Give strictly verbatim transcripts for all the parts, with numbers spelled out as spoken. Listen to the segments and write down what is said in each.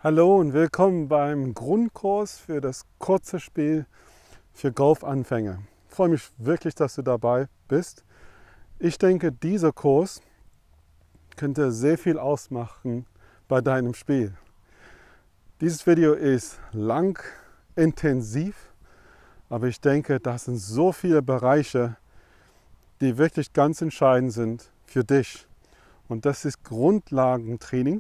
Hallo und willkommen beim Grundkurs für das kurze Spiel für Golfanfänger. Ich freue mich wirklich, dass du dabei bist. Ich denke, dieser Kurs könnte sehr viel ausmachen bei deinem Spiel. Dieses Video ist lang, intensiv, aber ich denke, das sind so viele Bereiche, die wirklich ganz entscheidend sind für dich. Und das ist Grundlagentraining.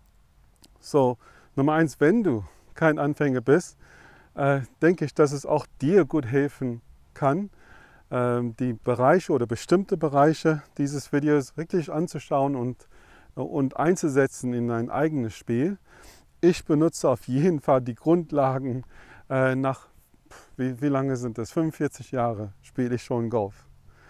So, Nummer eins, wenn du kein Anfänger bist, äh, denke ich, dass es auch dir gut helfen kann, äh, die Bereiche oder bestimmte Bereiche dieses Videos wirklich anzuschauen und, und einzusetzen in ein eigenes Spiel. Ich benutze auf jeden Fall die Grundlagen. Äh, nach, wie, wie lange sind das? fünfundvierzig Jahre spiele ich schon Golf.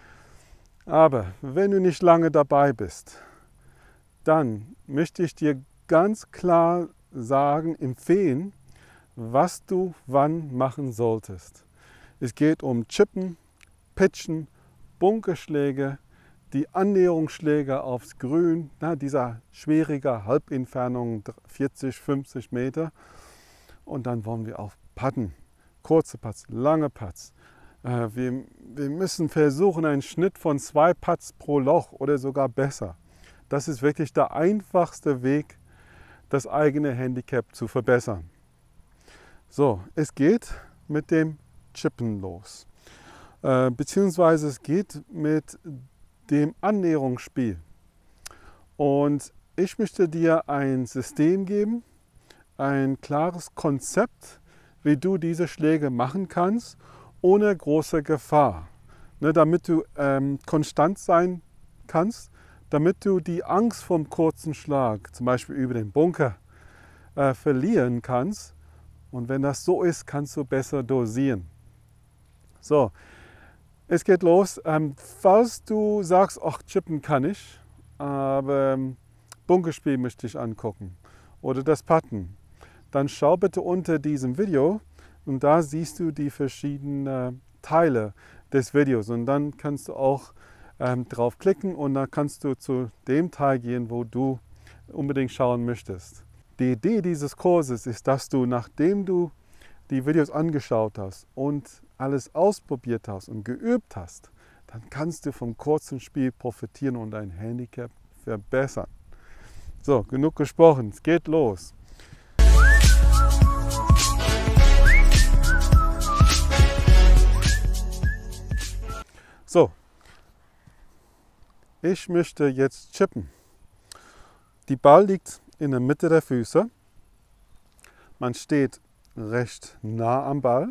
Aber wenn du nicht lange dabei bist, dann möchte ich dir ganz klar sagen, empfehlen, was du wann machen solltest. Es geht um Chippen, Pitchen, Bunkerschläge, die Annäherungsschläge aufs Grün, na, dieser schwierige Halbentfernung vierzig, fünfzig Meter. Und dann wollen wir auch putten, kurze Putts, lange Putts. Äh, wir, wir müssen versuchen, einen Schnitt von zwei Putts pro Loch oder sogar besser. Das ist wirklich der einfachste Weg, das eigene Handicap zu verbessern. So, es geht mit dem Chippen los. Äh, beziehungsweise es geht mit dem Annäherungsspiel. Und ich möchte dir ein System geben, ein klares Konzept, wie du diese Schläge machen kannst, ohne große Gefahr. Ne, damit du ähm, konstant sein kannst, damit du die Angst vom kurzen Schlag, zum Beispiel über den Bunker, äh, verlieren kannst. Und wenn das so ist, kannst du besser dosieren. So, es geht los. Ähm, falls du sagst, ach, Chippen kann ich, aber ähm, Bunkerspiel möchte ich angucken oder das Putten, dann schau bitte unter diesem Video und da siehst du die verschiedenen äh, Teile des Videos und dann kannst du auch ähm, draufklicken und dann kannst du zu dem Teil gehen, wo du unbedingt schauen möchtest. Die Idee dieses Kurses ist, dass du, nachdem du die Videos angeschaut hast und alles ausprobiert hast und geübt hast, dann kannst du vom kurzen Spiel profitieren und dein Handicap verbessern. So, genug gesprochen, es geht los. So, ich möchte jetzt chippen. Die Ball liegt in der Mitte der Füße. Man steht recht nah am Ball.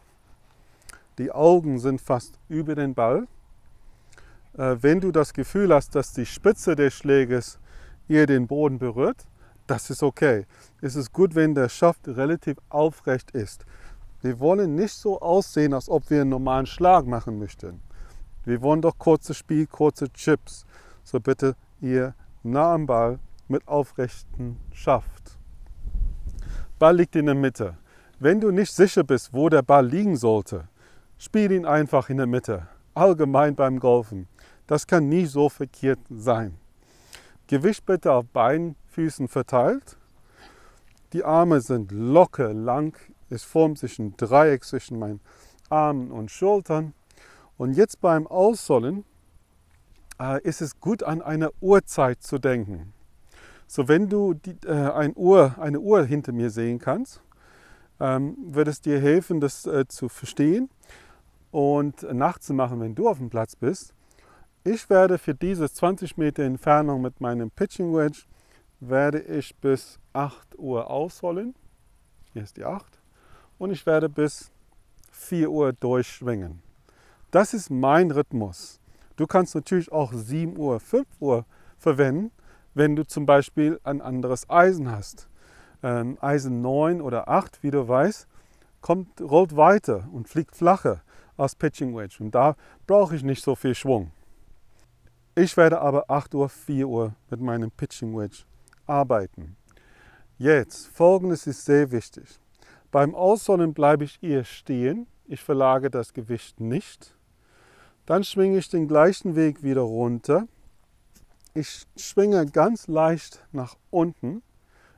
Die Augen sind fast über den Ball. Äh, wenn du das Gefühl hast, dass die Spitze des Schläges eher den Boden berührt, das ist okay. Es ist gut, wenn der Schaft relativ aufrecht ist. Wir wollen nicht so aussehen, als ob wir einen normalen Schlag machen möchten. Wir wollen doch kurzes Spiel, kurze Chips. So bitte ihr nah am Ball mit aufrechtem Schaft. Ball liegt in der Mitte. Wenn du nicht sicher bist, wo der Ball liegen sollte, spiel ihn einfach in der Mitte. Allgemein beim Golfen. Das kann nie so verkehrt sein. Gewicht bitte auf beiden Füßen verteilt. Die Arme sind locker lang. Es formt sich ein Dreieck zwischen meinen Armen und Schultern. Und jetzt beim Aussollen äh, ist es gut, an eine Uhrzeit zu denken. So, wenn du die, äh, ein Uhr, eine Uhr hinter mir sehen kannst, ähm, wird es dir helfen, das äh, zu verstehen und nachzumachen, wenn du auf dem Platz bist. Ich werde für diese zwanzig Meter Entfernung mit meinem Pitching Wedge, werde ich bis acht Uhr ausholen. Hier ist die acht. Und ich werde bis vier Uhr durchschwingen. Das ist mein Rhythmus. Du kannst natürlich auch sieben Uhr, fünf Uhr verwenden, wenn du zum Beispiel ein anderes Eisen hast. Ähm, Eisen neun oder acht, wie du weißt, kommt, rollt weiter und fliegt flacher als Pitching Wedge. Und da brauche ich nicht so viel Schwung. Ich werde aber acht Uhr, vier Uhr mit meinem Pitching Wedge arbeiten. Jetzt, Folgendes ist sehr wichtig. Beim Aussollen bleibe ich eher stehen. Ich verlagere das Gewicht nicht. Dann schwinge ich den gleichen Weg wieder runter. Ich schwinge ganz leicht nach unten.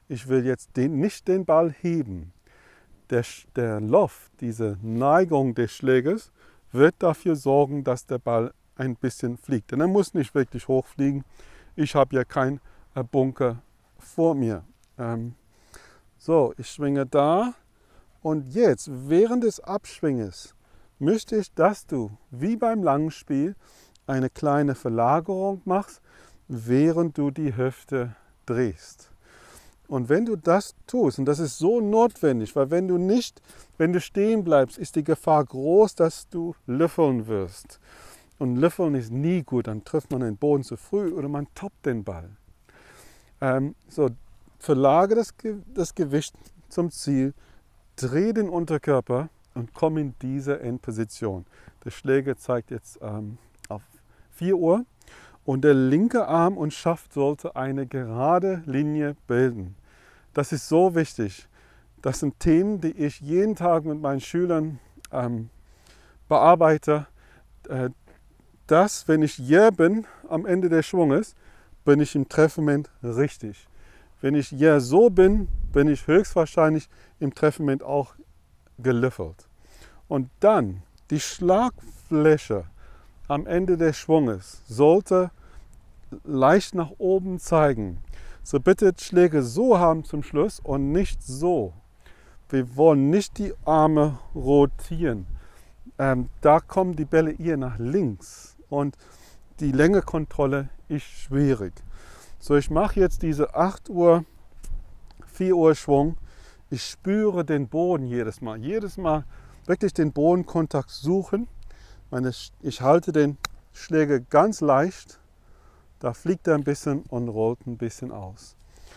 ich will jetzt den, nicht den Ball heben. Der, der Loft, diese Neigung des Schlägers, wird dafür sorgen, dass der Ball ein bisschen fliegt. Denn er muss nicht wirklich hochfliegen. Ich habe ja keinen Bunker vor mir. Ähm, so, ich schwinge da. Und jetzt, während des Abschwinges, möchte ich, dass du, wie beim langen Spiel, eine kleine Verlagerung machst, während du die Hüfte drehst. Und wenn du das tust, und das ist so notwendig, weil wenn du nicht, wenn du stehen bleibst, ist die Gefahr groß, dass du löffeln wirst. Und löffeln ist nie gut, dann trifft man den Boden zu früh oder man toppt den Ball. Ähm, so, verlagere das, das Gewicht zum Ziel, dreh den Unterkörper und komm in diese Endposition. Der Schläger zeigt jetzt ähm, auf vier Uhr und der linke Arm und Schaft sollte eine gerade Linie bilden. Das ist so wichtig. Das sind Themen, die ich jeden Tag mit meinen Schülern ähm, bearbeite. Äh, dass, wenn ich hier bin, am Ende des Schwunges, bin ich im Treffmoment richtig. Wenn ich hier so bin, bin ich höchstwahrscheinlich im Treffmoment auch gelöffelt. Und dann die Schlagfläche am Ende des Schwunges sollte leicht nach oben zeigen. So bitte Schläge so haben zum Schluss und nicht so. Wir wollen nicht die Arme rotieren. Ähm, da kommen die Bälle eher nach links und die Längekontrolle ist schwierig. So, ich mache jetzt diese acht Uhr, vier Uhr Schwung. Ich spüre den Boden jedes Mal. Jedes Mal wirklich den Bodenkontakt suchen. Meine, ich halte den Schläger ganz leicht. Da fliegt er ein bisschen und rollt ein bisschen aus.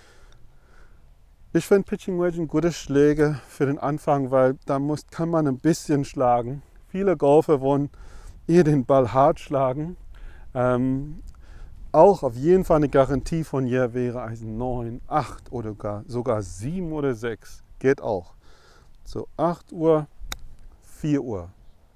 Ich finde Pitching Wedge ein guter Schläger für den Anfang, weil da muss, kann man ein bisschen schlagen. Viele Golfer wollen eher den Ball hart schlagen. Ähm, auch auf jeden Fall eine Garantie von hier wäre Eisen neun, acht oder gar, sogar sieben oder sechs. Geht auch. So acht Uhr, vier Uhr.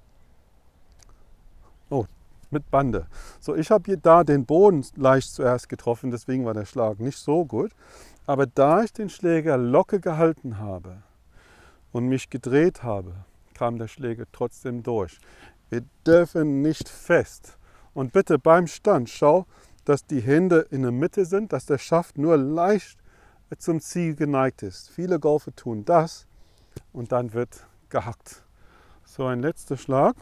Oh, mit Bande. So, ich habe hier da den Boden leicht zuerst getroffen, deswegen war der Schlag nicht so gut. Aber da ich den Schläger locker gehalten habe und mich gedreht habe, kam der Schläger trotzdem durch. Wir dürfen nicht fest. Und bitte beim Stand, schau, dass die Hände in der Mitte sind, dass der Schaft nur leicht zum Ziel geneigt ist. Viele Golfer tun das und dann wird gehackt. So, ein letzter Schlag.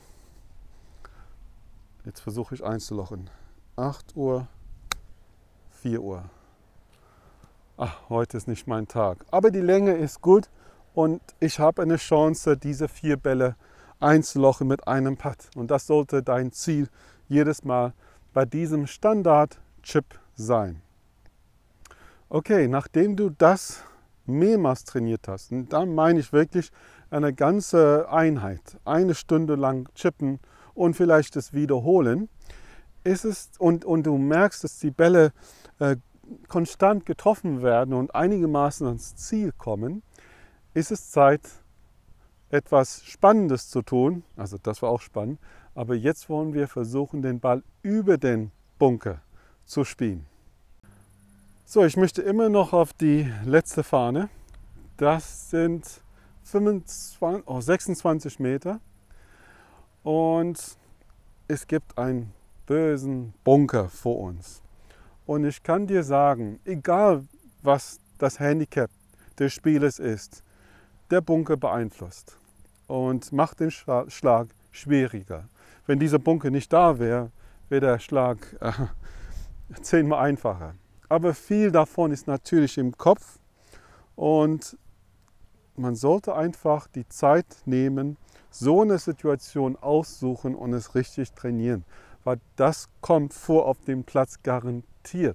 Jetzt versuche ich einzulochen. acht Uhr, vier Uhr. Ach, heute ist nicht mein Tag. Aber die Länge ist gut und ich habe eine Chance, diese vier Bälle einzulochen mit einem Putt. Und das sollte dein Ziel jedes Mal bei diesem Standard-Chip sein. Okay, nachdem du das mehrmals trainiert hast, und dann meine ich wirklich eine ganze Einheit, eine Stunde lang chippen und vielleicht das wiederholen, ist es, und, und du merkst, dass die Bälle äh, konstant getroffen werden und einigermaßen ans Ziel kommen, ist es Zeit, etwas Spannendes zu tun. Also das war auch spannend, aber jetzt wollen wir versuchen, den Ball über den Bunker zu spielen. So, ich möchte immer noch auf die letzte Fahne. Das sind fünfundzwanzig, oh, sechsundzwanzig Meter und es gibt einen bösen Bunker vor uns. Und ich kann dir sagen, egal was das Handicap des Spielers ist, der Bunker beeinflusst und macht den Schlag schwieriger. Wenn dieser Bunker nicht da wäre, wäre der Schlag äh, zehnmal einfacher. Aber viel davon ist natürlich im Kopf und man sollte einfach die Zeit nehmen, so eine Situation aussuchen und es richtig trainieren, weil das kommt vor auf dem Platz garantiert.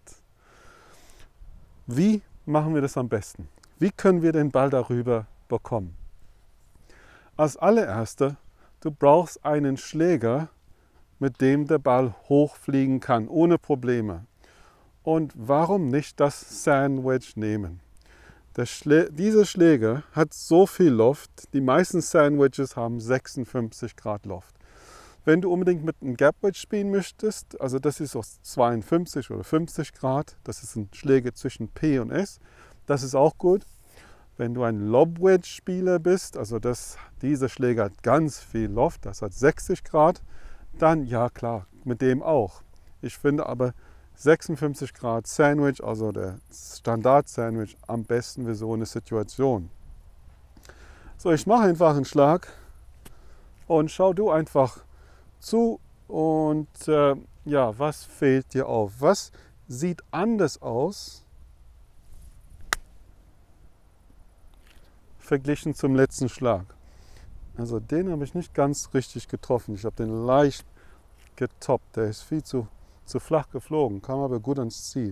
Wie machen wir das am besten? Wie können wir den Ball darüber bekommen? Als allererster, du brauchst einen Schläger, mit dem der Ball hochfliegen kann, ohne Probleme. Und warum nicht das Sandwich nehmen? Der Schlä dieser Schläger hat so viel Loft, die meisten Sandwiches haben sechsundfünfzig Grad Loft. Wenn du unbedingt mit einem Gap Wedge spielen möchtest, also das ist aus zweiundfünfzig oder fünfzig Grad, das ist ein Schläger zwischen P und S, Das ist auch gut. Wenn du ein Lob-Wedge-Spieler bist, also das, dieser Schläger hat ganz viel Loft, das hat sechzig Grad, dann ja klar, mit dem auch. Ich finde aber sechsundfünfzig Grad Sandwich, also der Standard-Sandwich, am besten für so eine Situation. So, ich mache einfach einen Schlag und schau du einfach zu und äh, ja, was fällt dir auf? Was sieht anders aus verglichen zum letzten Schlag? Also den habe ich nicht ganz richtig getroffen. Ich habe den leicht getoppt. Der ist viel zu, zu flach geflogen, kam aber gut ans Ziel.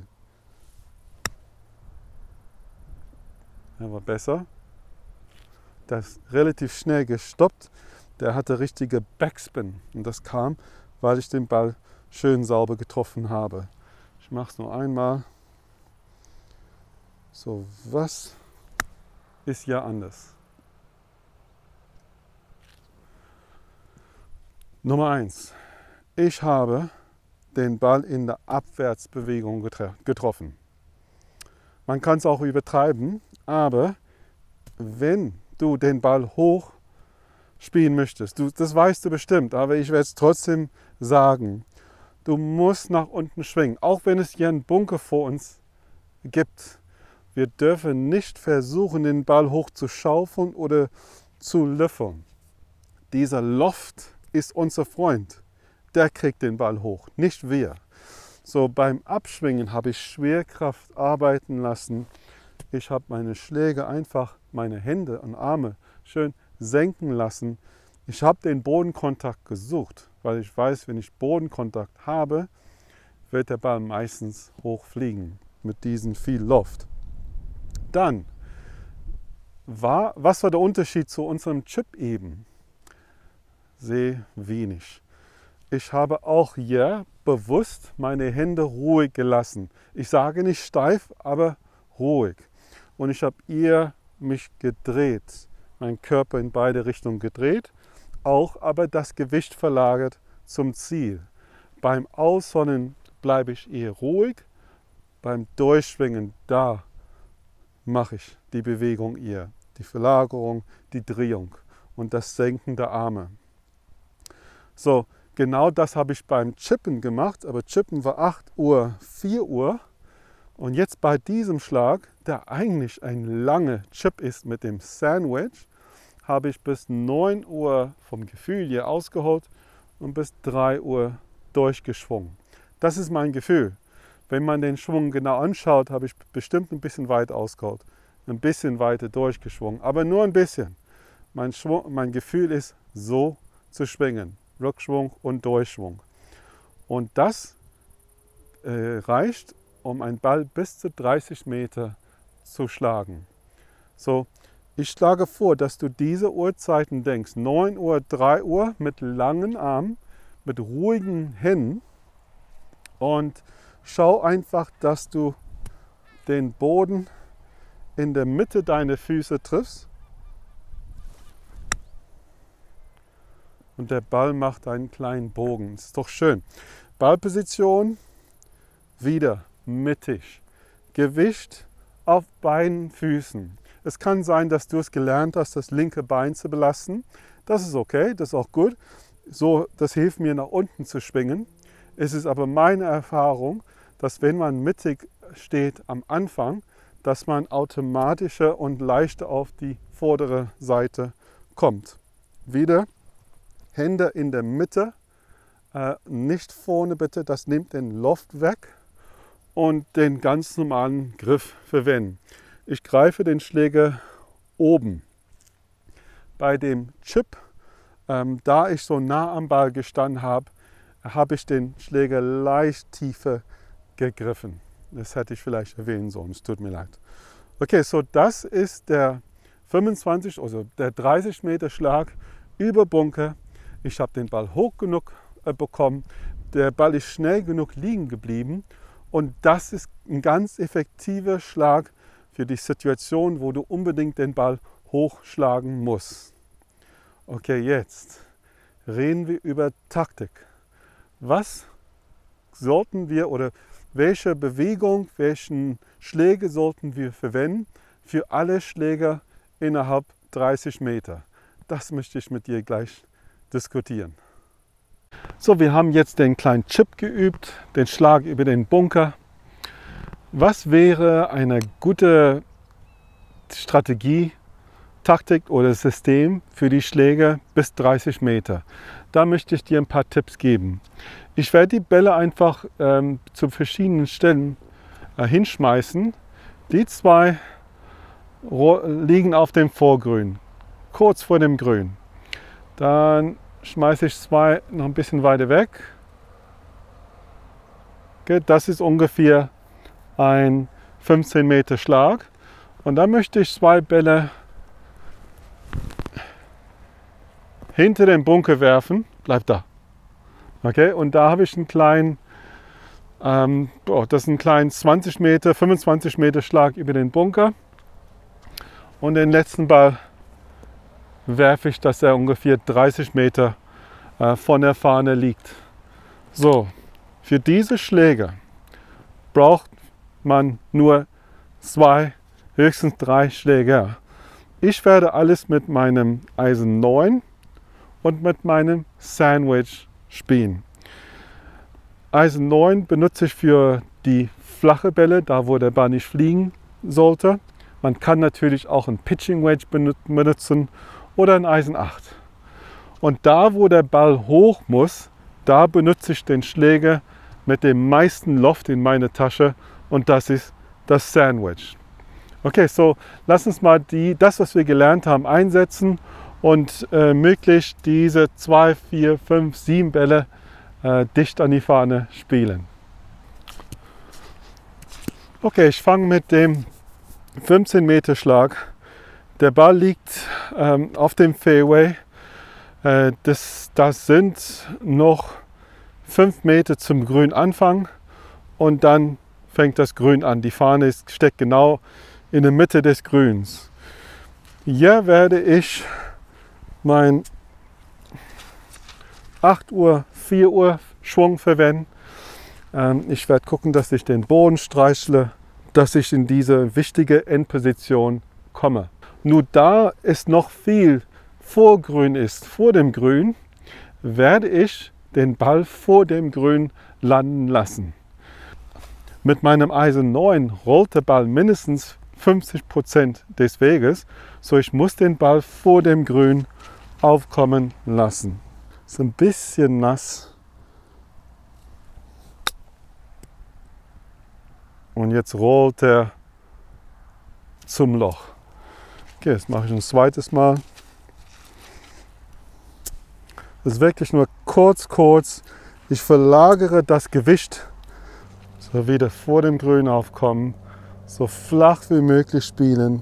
Er war besser. Der ist relativ schnell gestoppt. Der hatte richtige Backspin. Und das kam, weil ich den Ball schön sauber getroffen habe. Ich mache es nur einmal. So, was ist ja anders? Nummer eins. Ich habe den Ball in der Abwärtsbewegung getroffen. Man kann es auch übertreiben, aber wenn du den Ball hoch spielen möchtest, du, das weißt du bestimmt, aber ich werde es trotzdem sagen, du musst nach unten schwingen, auch wenn es hier einen Bunker vor uns gibt. Wir dürfen nicht versuchen, den Ball hoch zu schaufeln oder zu löffeln. Dieser Loft ist unser Freund. Der kriegt den Ball hoch, nicht wir. So, beim Abschwingen habe ich Schwerkraft arbeiten lassen. Ich habe meine Schläge einfach, meine Hände und Arme schön senken lassen. Ich habe den Bodenkontakt gesucht, weil ich weiß, wenn ich Bodenkontakt habe, wird der Ball meistens hoch fliegen mit diesem viel Loft. Dann, war, was war der Unterschied zu unserem Chip eben? Sehr wenig. Ich habe auch hier bewusst meine Hände ruhig gelassen. Ich sage nicht steif, aber ruhig. Und ich habe eher mich gedreht, meinen Körper in beide Richtungen gedreht, auch aber das Gewicht verlagert zum Ziel. Beim Aussonnen bleibe ich eher ruhig, beim Durchschwingen, da mache ich die Bewegung eher, die Verlagerung, die Drehung und das Senken der Arme. So, genau das habe ich beim Chippen gemacht, aber Chippen war acht Uhr, vier Uhr. Und jetzt bei diesem Schlag, der eigentlich ein langer Chip ist mit dem Sandwich, habe ich bis neun Uhr vom Gefühl hier ausgeholt und bis drei Uhr durchgeschwungen. Das ist mein Gefühl. Wenn man den Schwung genau anschaut, habe ich bestimmt ein bisschen weit ausgeholt, ein bisschen weiter durchgeschwungen, aber nur ein bisschen. Mein, Schwung, mein Gefühl ist, so zu schwingen. Rückschwung und Durchschwung. Und das äh, reicht, um einen Ball bis zu dreißig Meter zu schlagen. So, ich schlage vor, dass du diese Uhrzeiten denkst. neun Uhr, drei Uhr mit langen Armen, mit ruhigen Händen und schau einfach, dass du den Boden in der Mitte deiner Füße triffst. Und der Ball macht einen kleinen Bogen. Das ist doch schön. Ballposition, wieder mittig. Gewicht auf beiden Füßen. Es kann sein, dass du es gelernt hast, das linke Bein zu belasten. Das ist okay, das ist auch gut. So, das hilft mir, nach unten zu schwingen. Es ist aber meine Erfahrung, dass wenn man mittig steht am Anfang, dass man automatischer und leichter auf die vordere Seite kommt. Wieder Hände in der Mitte, äh, nicht vorne bitte, das nimmt den Loft weg und den ganz normalen Griff verwenden. Ich greife den Schläger oben. Bei dem Chip, ähm, da ich so nah am Ball gestanden habe, habe ich den Schläger leicht tiefer gegriffen. Das hätte ich vielleicht erwähnen sollen, es tut mir leid. Okay, so das ist der fünfundzwanzig, also der dreißig Meter Schlag über Bunker. Ich habe den Ball hoch genug äh, bekommen, der Ball ist schnell genug liegen geblieben und das ist ein ganz effektiver Schlag für die Situation, wo du unbedingt den Ball hochschlagen musst. Okay, jetzt reden wir über Taktik. Was sollten wir oder welche Bewegung, welchen Schläge sollten wir verwenden für alle Schläger innerhalb dreißig Meter. Das möchte ich mit dir gleich diskutieren. So, wir haben jetzt den kleinen Chip geübt, den Schlag über den Bunker. Was wäre eine gute Strategie, Taktik oder System für die Schläge bis dreißig Meter? Da möchte ich dir ein paar Tipps geben. Ich werde die Bälle einfach ähm, zu verschiedenen Stellen äh, hinschmeißen. Die zwei liegen auf dem Vorgrün, kurz vor dem Grün. Dann schmeiße ich zwei noch ein bisschen weiter weg. Okay, das ist ungefähr ein fünfzehn Meter Schlag. Und dann möchte ich zwei Bälle hinter den Bunker werfen. Bleibt da. Okay, und da habe ich einen kleinen, ähm, oh, das ist ein kleinen zwanzig Meter, fünfundzwanzig Meter Schlag über den Bunker. Und den letzten Ball werfe ich, dass er ungefähr dreißig Meter äh, von der Fahne liegt. So, für diese Schläge braucht man nur zwei, höchstens drei Schläge. Ich werde alles mit meinem Eisen neun und mit meinem Sandwich spielen. Eisen neun benutze ich für die flache Bälle, da wo der Ball nicht fliegen sollte. Man kann natürlich auch ein Pitching Wedge benutzen oder ein Eisen acht. Und da, wo der Ball hoch muss, da benutze ich den Schläger mit dem meisten Loft in meine Tasche und das ist das Sandwich. Okay, so lass uns mal die, das, was wir gelernt haben, einsetzen und äh, möglichst diese zwei, vier, fünf, sieben Bälle äh, dicht an die Fahne spielen. Okay, ich fange mit dem fünfzehn Meter Schlag. Der Ball liegt ähm, auf dem Fairway. Äh, das, das sind noch fünf Meter zum Grünanfang und dann fängt das Grün an. Die Fahne ist, steckt genau in der Mitte des Grüns. Hier werde ich mein acht Uhr, vier Uhr Schwung verwenden. Ähm, ich werde gucken, dass ich den Boden streichle, dass ich in diese wichtige Endposition komme. Nur da es noch viel vor Grün ist, vor dem Grün, werde ich den Ball vor dem Grün landen lassen. Mit meinem Eisen neun rollt der Ball mindestens fünfzig Prozent des Weges, so ich muss den Ball vor dem Grün aufkommen lassen. Ist ein bisschen nass. Und jetzt rollt er zum Loch. Okay, das mache ich ein zweites Mal. Das ist wirklich nur kurz, kurz. Ich verlagere das Gewicht, so wieder vor dem Grün aufkommen, so flach wie möglich spielen.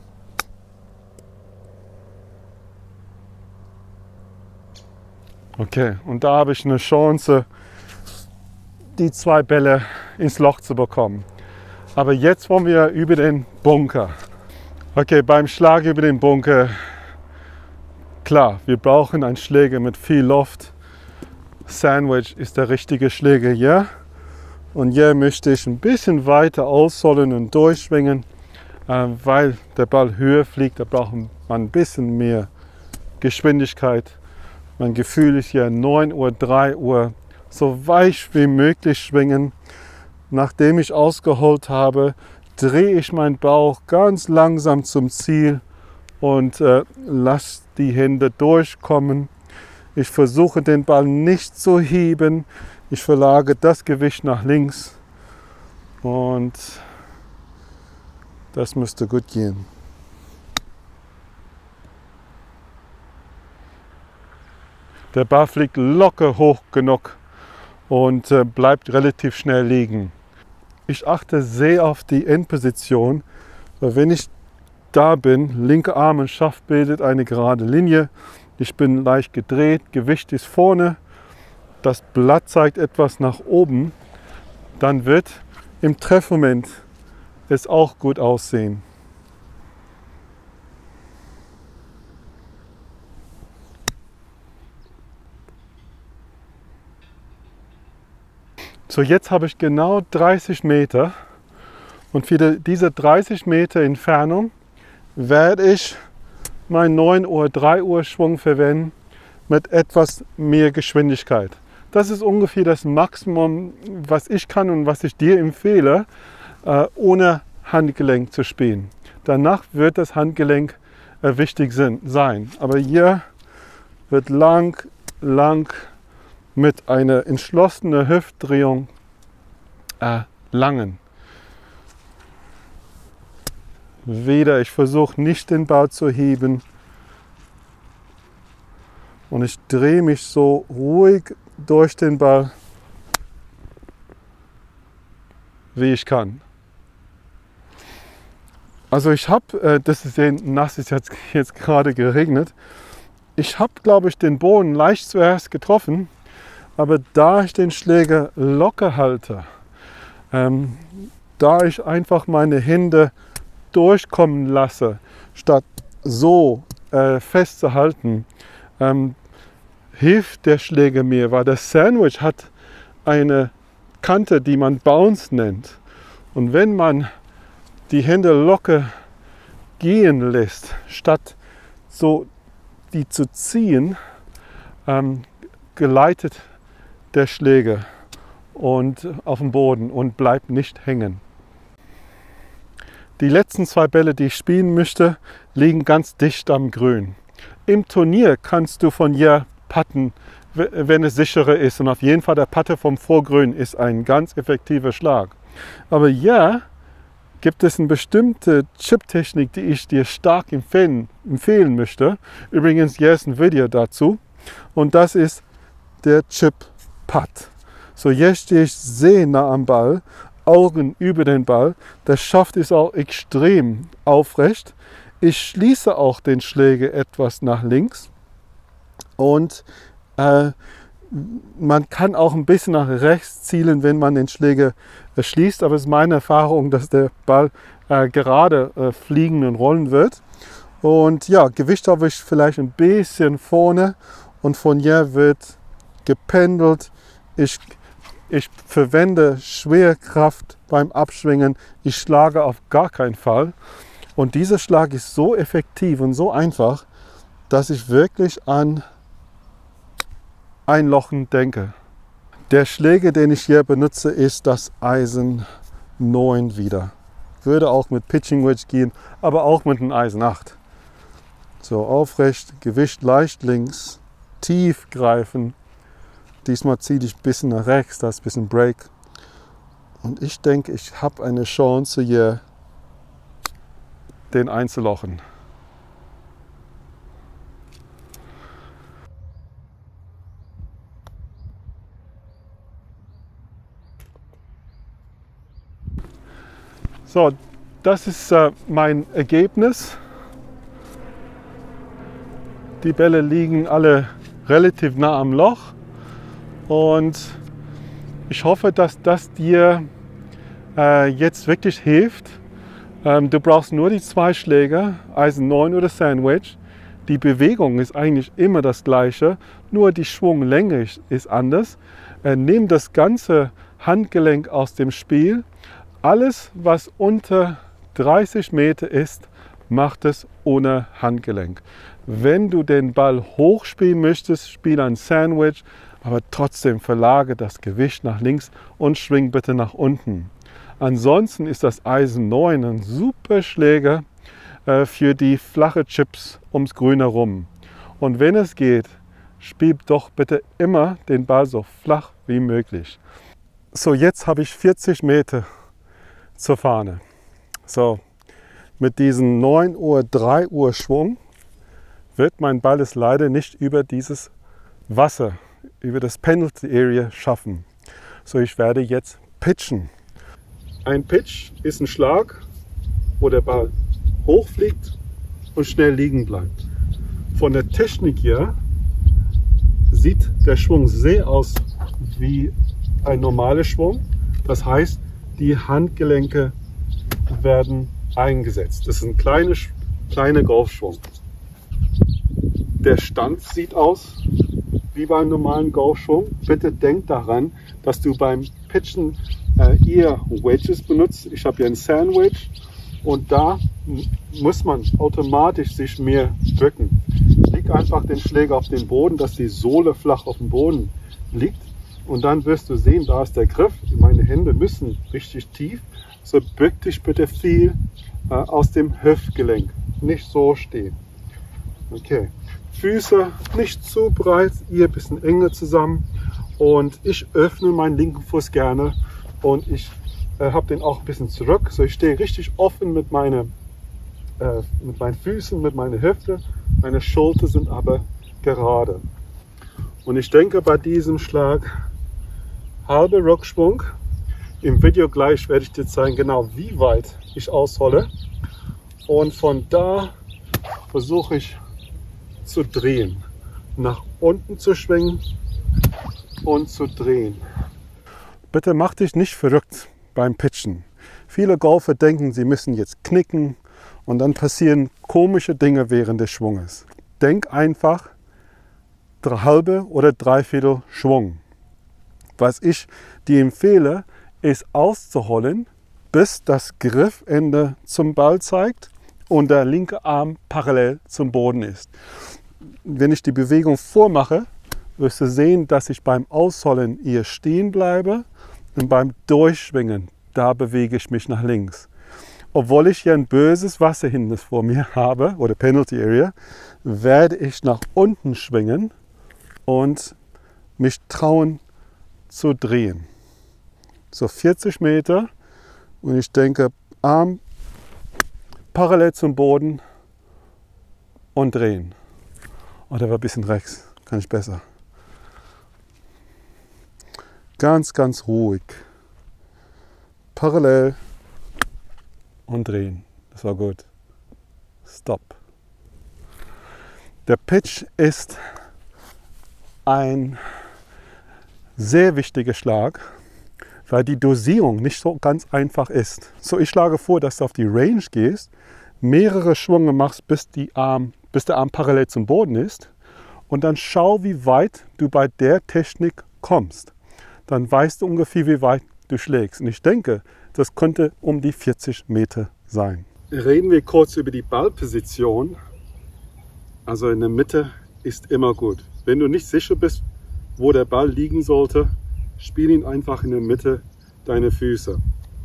Okay, und da habe ich eine Chance, die zwei Bälle ins Loch zu bekommen. Aber jetzt wollen wir über den Bunker. Okay, beim Schlag über den Bunker, klar, wir brauchen einen Schläger mit viel Loft. Sandwich ist der richtige Schläger hier. Und hier möchte ich ein bisschen weiter ausholen und durchschwingen, äh, weil der Ball höher fliegt. Da braucht man ein bisschen mehr Geschwindigkeit. Mein Gefühl ist hier neun Uhr, drei Uhr, so weich wie möglich schwingen. Nachdem ich ausgeholt habe, drehe ich meinen Bauch ganz langsam zum Ziel und äh, lasse die Hände durchkommen. Ich versuche den Ball nicht zu heben. Ich verlagere das Gewicht nach links und das müsste gut gehen. Der Ball fliegt locker hoch genug und äh, bleibt relativ schnell liegen. Ich achte sehr auf die Endposition, weil wenn ich da bin, linker Arm und Schaft bildet eine gerade Linie. Ich bin leicht gedreht, Gewicht ist vorne, das Blatt zeigt etwas nach oben, dann wird im Treffmoment es auch gut aussehen. So, jetzt habe ich genau dreißig Meter und für die, diese dreißig Meter Entfernung werde ich meinen neun Uhr, drei Uhr Schwung verwenden mit etwas mehr Geschwindigkeit. Das ist ungefähr das Maximum, was ich kann und was ich dir empfehle, äh, ohne Handgelenk zu spielen. Danach wird das Handgelenk äh, wichtig sein. Aber hier wird lang, lang mit einer entschlossenen Hüftdrehung äh, langen. Wieder, ich versuche nicht den Ball zu heben und ich drehe mich so ruhig durch den Ball, wie ich kann. Also ich habe, äh, das ist sehr nass, ist jetzt, jetzt gerade geregnet, ich habe, glaube ich, den Boden leicht zuerst getroffen, aber da ich den Schläger locker halte, ähm, da ich einfach meine Hände durchkommen lasse, statt so äh, festzuhalten, ähm, hilft der Schläger mir, weil das Sandwich hat eine Kante, die man Bounce nennt. Und wenn man die Hände locker gehen lässt, statt so die zu ziehen, ähm, gleitet der Schläger und auf dem Boden und bleibt nicht hängen. Die letzten zwei Bälle, die ich spielen möchte, liegen ganz dicht am Grün. Im Turnier kannst du von hier putten, wenn es sicherer ist. Und auf jeden Fall der Putter vom Vorgrün ist ein ganz effektiver Schlag. Aber hier gibt es eine bestimmte Chip-Technik, die ich dir stark empfehlen, empfehlen möchte. Übrigens, hier ist ein Video dazu. Und das ist der Chip-Putt. So, hier stehe ich sehr nah am Ball. Augen über den Ball. Der Schaft ist auch extrem aufrecht. Ich schließe auch den Schläger etwas nach links und äh, man kann auch ein bisschen nach rechts zielen, wenn man den Schläger äh, schließt, aber es ist meine Erfahrung, dass der Ball äh, gerade äh, fliegen und rollen wird. Und ja, Gewicht habe ich vielleicht ein bisschen vorne und von hier wird gependelt. Ich Ich verwende Schwerkraft beim Abschwingen. Ich schlage auf gar keinen Fall. Und dieser Schlag ist so effektiv und so einfach, dass ich wirklich an Einlochen denke. Der Schläger, den ich hier benutze, ist das Eisen neun wieder. Würde auch mit Pitching Wedge gehen, aber auch mit einem Eisen acht. So, aufrecht, Gewicht leicht links, tief greifen. Diesmal ziehe ich ein bisschen nach rechts, da ist ein bisschen Break. Und ich denke, ich habe eine Chance hier, den einzulochen. So, das ist äh, mein Ergebnis. Die Bälle liegen alle relativ nah am Loch. Und ich hoffe, dass das dir äh, jetzt wirklich hilft. Ähm, du brauchst nur die zwei Schläger, Eisen neun oder Sandwich. Die Bewegung ist eigentlich immer das gleiche, nur die Schwunglänge ist, ist anders. Äh, nimm das ganze Handgelenk aus dem Spiel. Alles, was unter dreißig Meter ist, macht es ohne Handgelenk. Wenn du den Ball hoch spielen möchtest, spiel ein Sandwich, aber trotzdem verlagere das Gewicht nach links und schwing bitte nach unten. Ansonsten ist das Eisen neun ein super Schläger äh, für die flache Chips ums Grün herum. Und wenn es geht, spiel doch bitte immer den Ball so flach wie möglich. So, jetzt habe ich vierzig Meter zur Fahne. So, mit diesem neun Uhr, drei Uhr Schwung wird mein Ball es leider nicht über dieses Wasser, über das Penalty Area schaffen. So, ich werde jetzt pitchen. Ein Pitch ist ein Schlag, wo der Ball hochfliegt und schnell liegen bleibt. Von der Technik her sieht der Schwung sehr aus wie ein normaler Schwung. Das heißt, die Handgelenke werden eingesetzt. Das ist ein kleiner, kleiner Golfschwung. Der Stand sieht aus wie beim normalen Golfschwung. Bitte denk daran, dass du beim Pitchen äh, eher Wedges benutzt. Ich habe hier ein Sandwich und da muss man automatisch sich mehr drücken. Leg einfach den Schläger auf den Boden, dass die Sohle flach auf dem Boden liegt. Und dann wirst du sehen, da ist der Griff. Meine Hände müssen richtig tief. So bück dich bitte viel äh, aus dem Hüftgelenk. Nicht so stehen. Okay. Füße nicht zu breit, ihr ein bisschen enger zusammen. Und ich öffne meinen linken Fuß gerne. Und ich äh, habe den auch ein bisschen zurück. So ich stehe richtig offen mit, meine, äh, mit meinen Füßen, mit meiner Hüfte. Meine Schultern sind aber gerade. Und ich denke bei diesem Schlag halber Rückschwung. Im Video gleich werde ich dir zeigen, genau wie weit ich aushole. Und von da versuche ich zu drehen. Nach unten zu schwingen und zu drehen. Bitte mach dich nicht verrückt beim Pitchen. Viele Golfer denken, sie müssen jetzt knicken und dann passieren komische Dinge während des Schwunges. Denk einfach halbe oder dreiviertel Schwung. Was ich dir empfehle, ist auszuholen, bis das Griffende zum Ball zeigt und der linke Arm parallel zum Boden ist. Wenn ich die Bewegung vormache, wirst du sehen, dass ich beim Ausholen eher stehen bleibe und beim Durchschwingen, da bewege ich mich nach links. Obwohl ich hier ein böses Wasserhindernis vor mir habe, oder Penalty Area, werde ich nach unten schwingen und mich trauen zu drehen. So vierzig Meter und ich denke, Arm parallel zum Boden und drehen. Oh, der war ein bisschen rechts, kann ich besser. Ganz, ganz ruhig. Parallel und drehen. Das war gut. Stop. Der Pitch ist ein sehr wichtiger Schlag, weil die Dosierung nicht so ganz einfach ist. So, ich schlage vor, dass du auf die Range gehst, mehrere Schwünge machst, bis, die Arm, bis der Arm parallel zum Boden ist und dann schau, wie weit du bei der Technik kommst. Dann weißt du ungefähr, wie weit du schlägst. Und ich denke, das könnte um die vierzig Meter sein. Reden wir kurz über die Ballposition. Also in der Mitte ist immer gut. Wenn du nicht sicher bist, wo der Ball liegen sollte, spiel ihn einfach in der Mitte deiner Füße.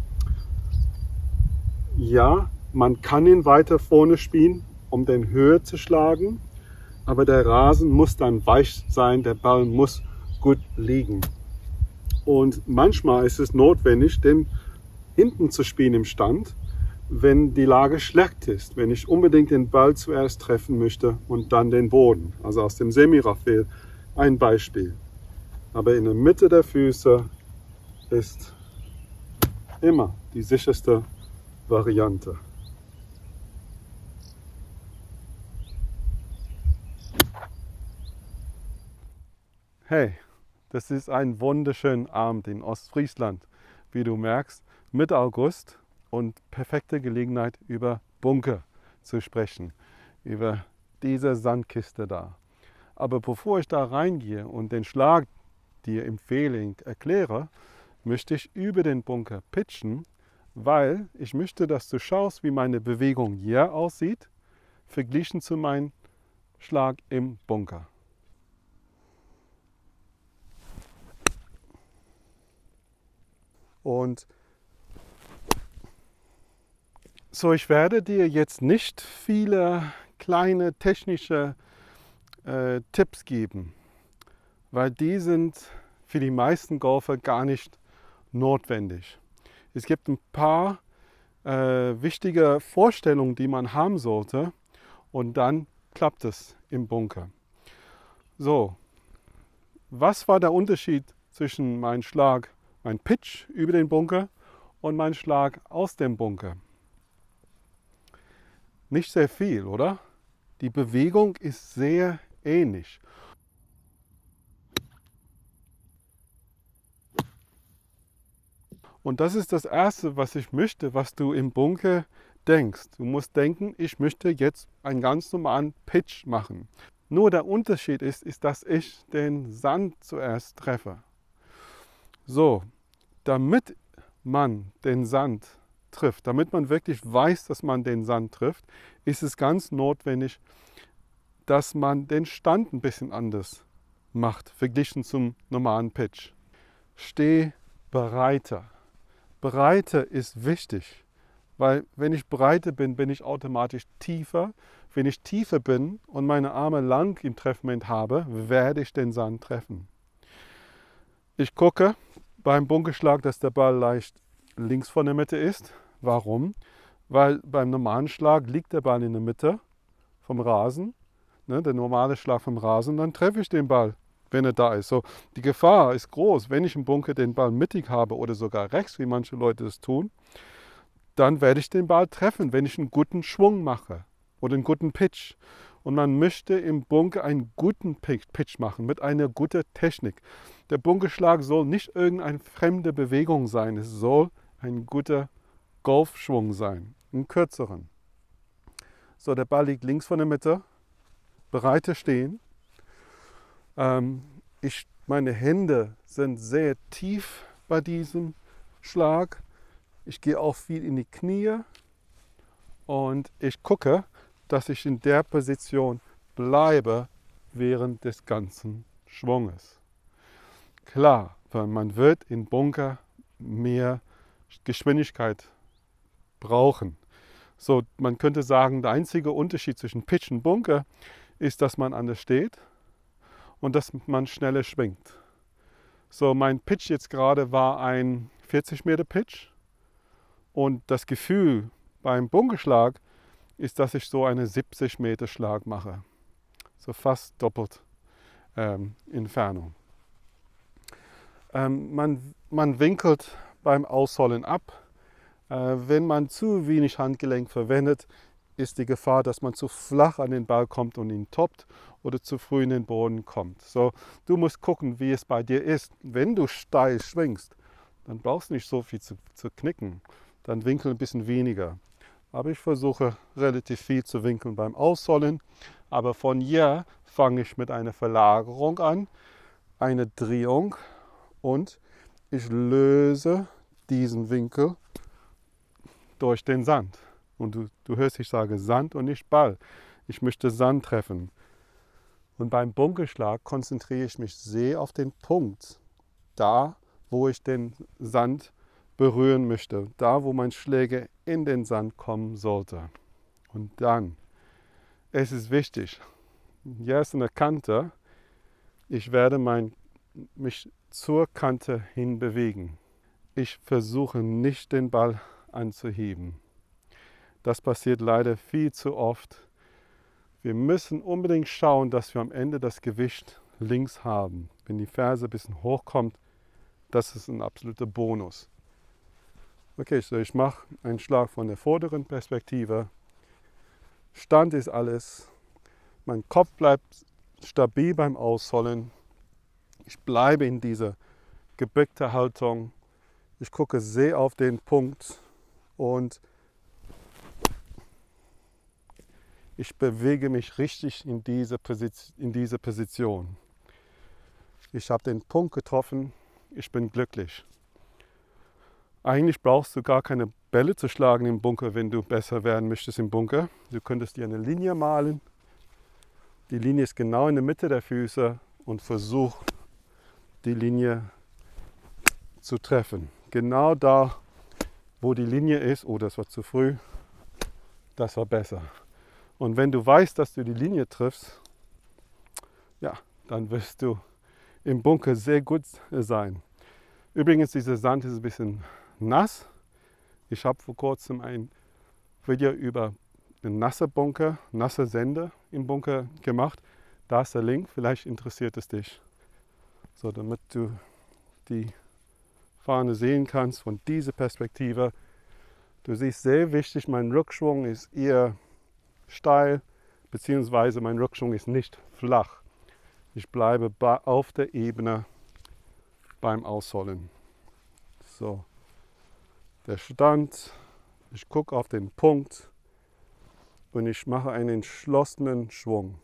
Ja, man kann ihn weiter vorne spielen, um den höher zu schlagen, aber der Rasen muss dann weich sein, der Ball muss gut liegen. Und manchmal ist es notwendig, den hinten zu spielen im Stand, wenn die Lage schlecht ist, wenn ich unbedingt den Ball zuerst treffen möchte und dann den Boden. Also aus dem Semi-Raffel ein Beispiel. Aber in der Mitte der Füße ist immer die sicherste Variante. Hey, das ist ein wunderschöner Abend in Ostfriesland, wie du merkst, Mitte August und perfekte Gelegenheit über Bunker zu sprechen, über diese Sandkiste da. Aber bevor ich da reingehe und den Schlag dir empfehle, erkläre, möchte ich über den Bunker pitchen, weil ich möchte, dass du schaust, wie meine Bewegung hier aussieht, verglichen zu meinem Schlag im Bunker. Und so, ich werde dir jetzt nicht viele kleine technische äh, Tipps geben, weil die sind für die meisten Golfer gar nicht notwendig. Es gibt ein paar äh, wichtige Vorstellungen, die man haben sollte und dann klappt es im Bunker. So, was war der Unterschied zwischen meinem Schlag, mein Pitch über den Bunker und mein Schlag aus dem Bunker? Nicht sehr viel, oder? Die Bewegung ist sehr ähnlich. Und das ist das Erste, was ich möchte, was du im Bunker denkst. Du musst denken, ich möchte jetzt einen ganz normalen Pitch machen. Nur der Unterschied ist, ist, dass ich den Sand zuerst treffe. So, damit man den Sand trifft, damit man wirklich weiß, dass man den Sand trifft, ist es ganz notwendig, dass man den Stand ein bisschen anders macht, verglichen zum normalen Pitch. Steh breiter. Breiter ist wichtig, weil wenn ich breiter bin, bin ich automatisch tiefer. Wenn ich tiefer bin und meine Arme lang im Treffmoment habe, werde ich den Sand treffen. Ich gucke beim Bunkerschlag, dass der Ball leicht links von der Mitte ist. Warum? Weil beim normalen Schlag liegt der Ball in der Mitte vom Rasen, ne, der normale Schlag vom Rasen, dann treffe ich den Ball, wenn er da ist. So, die Gefahr ist groß, wenn ich im Bunker den Ball mittig habe oder sogar rechts, wie manche Leute es tun, dann werde ich den Ball treffen, wenn ich einen guten Schwung mache oder einen guten Pitch. Und man möchte im Bunker einen guten Pitch machen, mit einer guten Technik. Der Bunkerschlag soll nicht irgendeine fremde Bewegung sein, es soll ein guter Golfschwung sein, einen kürzeren. So, der Ball liegt links von der Mitte, breite stehen. Ähm, ich, meine Hände sind sehr tief bei diesem Schlag. Ich gehe auch viel in die Knie und ich gucke, dass ich in der Position bleibe während des ganzen Schwunges. Klar, weil man wird im Bunker mehr Geschwindigkeit brauchen. So, man könnte sagen, der einzige Unterschied zwischen Pitch und Bunker ist, dass man anders steht und dass man schneller schwingt. So, mein Pitch jetzt gerade war ein vierzig Meter Pitch und das Gefühl beim Bunkerschlag ist, dass ich so eine siebzig Meter Schlag mache. So fast doppelt ähm, Entfernung. Ähm, man, man winkelt beim Ausholen ab. Äh, wenn man zu wenig Handgelenk verwendet, ist die Gefahr, dass man zu flach an den Ball kommt und ihn toppt oder zu früh in den Boden kommt. So, du musst gucken, wie es bei dir ist. Wenn du steil schwingst, dann brauchst du nicht so viel zu, zu knicken. Dann winkel ein bisschen weniger. Aber ich versuche relativ viel zu winkeln beim Ausholen. Aber von hier fange ich mit einer Verlagerung an, eine Drehung und ich löse diesen Winkel durch den Sand. Und du, du hörst, ich sage Sand und nicht Ball. Ich möchte Sand treffen. Und beim Bunkerschlag konzentriere ich mich sehr auf den Punkt, da wo ich den Sand berühren möchte, da wo mein Schläger in den Sand kommen sollte. Und dann, es ist wichtig, hier ist eine Kante, ich werde mein, mich zur Kante hin bewegen. Ich versuche nicht den Ball anzuheben. Das passiert leider viel zu oft. Wir müssen unbedingt schauen, dass wir am Ende das Gewicht links haben. Wenn die Ferse ein bisschen hochkommt, das ist ein absoluter Bonus. Okay, so ich mache einen Schlag von der vorderen Perspektive. Stand ist alles. Mein Kopf bleibt stabil beim Ausholen. Ich bleibe in dieser gebückten Haltung. Ich gucke sehr auf den Punkt und ich bewege mich richtig in diese Position. In diese Position. Ich habe den Punkt getroffen. Ich bin glücklich. Eigentlich brauchst du gar keine Bälle zu schlagen im Bunker, wenn du besser werden möchtest im Bunker. Du könntest dir eine Linie malen. Die Linie ist genau in der Mitte der Füße und versuch die Linie zu treffen. Genau da, wo die Linie ist. Oh, das war zu früh. Das war besser. Und wenn du weißt, dass du die Linie triffst, ja, dann wirst du im Bunker sehr gut sein. Übrigens, dieser Sand ist ein bisschen nass. Ich habe vor kurzem ein Video über einen nassen Bunker, nasse Sände im Bunker gemacht. Da ist der Link, vielleicht interessiert es dich. So, damit du die Fahne sehen kannst von dieser Perspektive. Du siehst sehr wichtig, mein Rückschwung ist eher steil, beziehungsweise mein Rückschwung ist nicht flach. Ich bleibe auf der Ebene beim Ausholen. So, der Stand, ich gucke auf den Punkt und ich mache einen entschlossenen Schwung.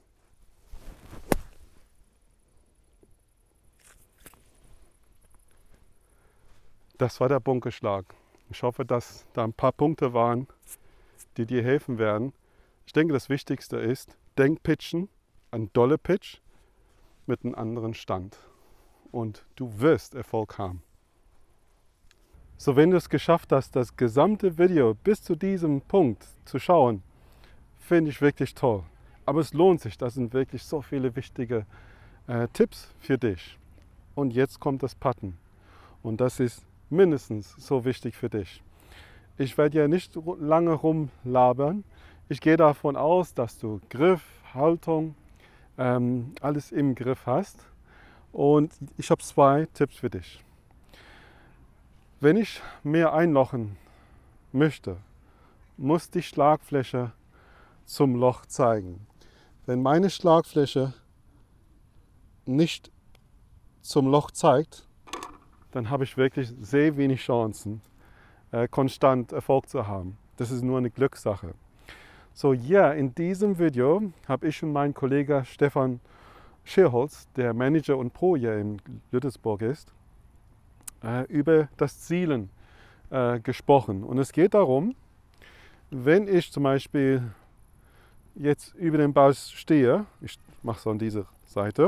Das war der Bunkerschlag. Ich hoffe, dass da ein paar Punkte waren, die dir helfen werden. Ich denke, das Wichtigste ist, denk pitchen, ein dolle Pitch mit einem anderen Stand. Und du wirst Erfolg haben. So, wenn du es geschafft hast, das gesamte Video bis zu diesem Punkt zu schauen, finde ich wirklich toll. Aber es lohnt sich, das sind wirklich so viele wichtige äh, Tipps für dich. Und jetzt kommt das Putten. Und das ist mindestens so wichtig für dich. Ich werde ja nicht lange rumlabern. Ich gehe davon aus, dass du Griff, Haltung, ähm, alles im Griff hast. Und ich habe zwei Tipps für dich. Wenn ich mehr einlochen möchte, muss die Schlagfläche zum Loch zeigen. Wenn meine Schlagfläche nicht zum Loch zeigt, dann habe ich wirklich sehr wenig Chancen, äh, konstant Erfolg zu haben. Das ist nur eine Glückssache. So, ja, in diesem Video habe ich und mein Kollege Stefan Schierholz, der Manager und Pro hier in Lütesburg ist, äh, über das Zielen äh, gesprochen. Und es geht darum, wenn ich zum Beispiel jetzt über den Ball stehe, ich mache es an dieser Seite,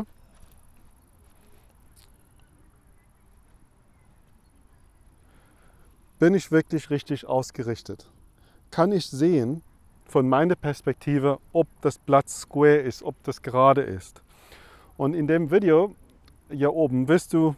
bin ich wirklich richtig ausgerichtet? Kann ich sehen von meiner Perspektive, ob das Blatt square ist, ob das gerade ist? Und in dem Video hier oben wirst du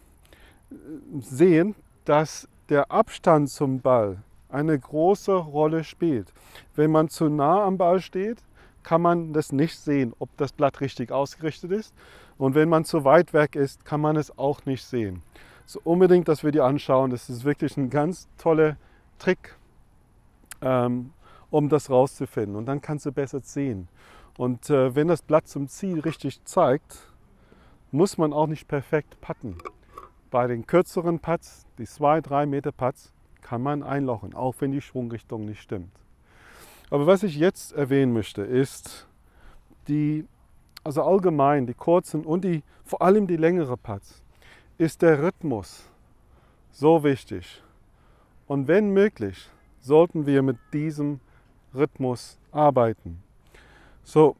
sehen, dass der Abstand zum Ball eine große Rolle spielt. Wenn man zu nah am Ball steht, kann man das nicht sehen, ob das Blatt richtig ausgerichtet ist. Und wenn man zu weit weg ist, kann man es auch nicht sehen. So, unbedingt das Video anschauen. Das ist wirklich ein ganz toller Trick, ähm, um das rauszufinden. Und dann kannst du besser sehen. Und äh, wenn das Blatt zum Ziel richtig zeigt, muss man auch nicht perfekt putten. Bei den kürzeren Putts, die zwei, drei Meter Putts, kann man einlochen, auch wenn die Schwungrichtung nicht stimmt. Aber was ich jetzt erwähnen möchte, ist die, also allgemein die kurzen und die, vor allem die längeren Putts, ist der Rhythmus so wichtig. Und wenn möglich, sollten wir mit diesem Rhythmus arbeiten. So,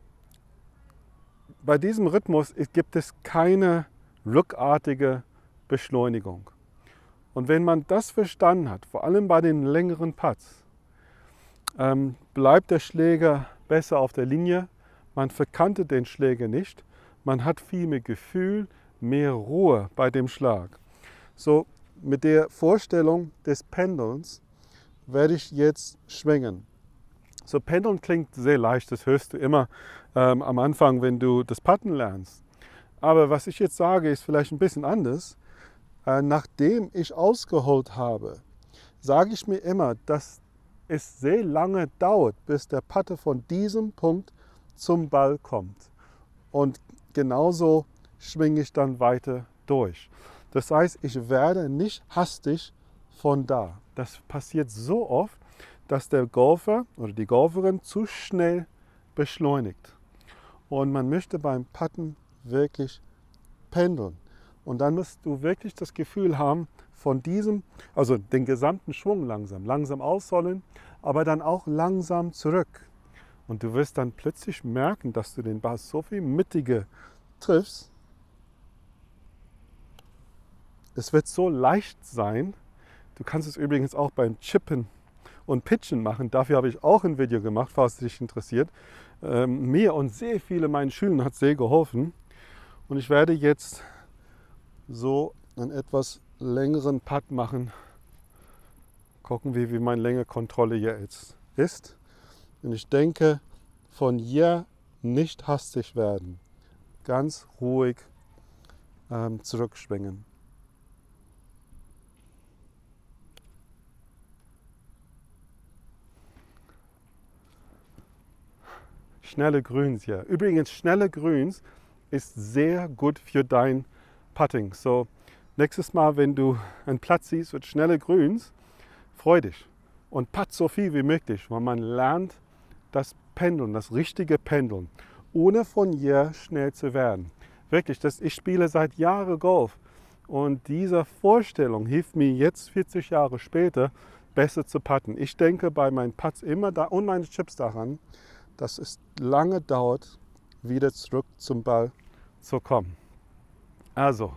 bei diesem Rhythmus gibt es keine ruckartige Beschleunigung. Und wenn man das verstanden hat, vor allem bei den längeren Putts, ähm, bleibt der Schläger besser auf der Linie, man verkantet den Schläger nicht, man hat viel mehr Gefühl, mehr Ruhe bei dem Schlag. So, mit der Vorstellung des Pendelns werde ich jetzt schwingen. So, Pendeln klingt sehr leicht, das hörst du immer ähm, am Anfang, wenn du das Putten lernst. Aber was ich jetzt sage, ist vielleicht ein bisschen anders. Äh, nachdem ich ausgeholt habe, sage ich mir immer, dass es sehr lange dauert, bis der Putter von diesem Punkt zum Ball kommt. Und genauso schwinge ich dann weiter durch. Das heißt, ich werde nicht hastig von da. Das passiert so oft, dass der Golfer oder die Golferin zu schnell beschleunigt. Und man möchte beim Putten wirklich pendeln. Und dann musst du wirklich das Gefühl haben, von diesem, also den gesamten Schwung langsam, langsam ausholen, aber dann auch langsam zurück. Und du wirst dann plötzlich merken, dass du den Ball so viel mittiger triffst. Es wird so leicht sein. Du kannst es übrigens auch beim Chippen und Pitchen machen. Dafür habe ich auch ein Video gemacht, falls es dich interessiert. Ähm, mir und sehr viele meinen Schülern hat es sehr geholfen. Und ich werde jetzt so einen etwas längeren Putt machen. Gucken wir, wie meine Längekontrolle hier jetzt ist. Und ich denke, von hier nicht hastig werden. Ganz ruhig ähm, zurückschwingen. Schnelle Grüns hier. Übrigens, schnelle Grüns ist sehr gut für dein Putting. So, nächstes Mal, wenn du einen Platz siehst mit schnelle Grüns, freu dich und putt so viel wie möglich, weil man lernt das Pendeln, das richtige Pendeln, ohne von hier schnell zu werden. Wirklich, das, ich spiele seit Jahren Golf Und diese Vorstellung hilft mir jetzt vierzig Jahre später besser zu putten. Ich denke bei meinen Putts immer da und meinen Chips daran, dass es lange dauert, wieder zurück zum Ball zu kommen. Also,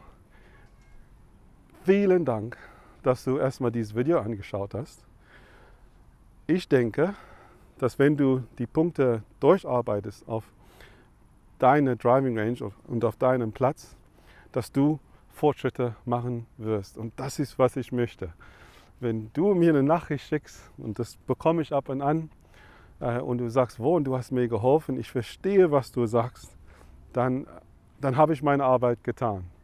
vielen Dank, dass du erstmal dieses Video angeschaut hast. Ich denke, dass wenn du die Punkte durcharbeitest auf deine Driving Range und auf deinem Platz, dass du Fortschritte machen wirst. Und das ist, was ich möchte. Wenn du mir eine Nachricht schickst, und das bekomme ich ab und an, äh, und du sagst, wo, und du hast mir geholfen, ich verstehe, was du sagst, dann, dann habe ich meine Arbeit getan.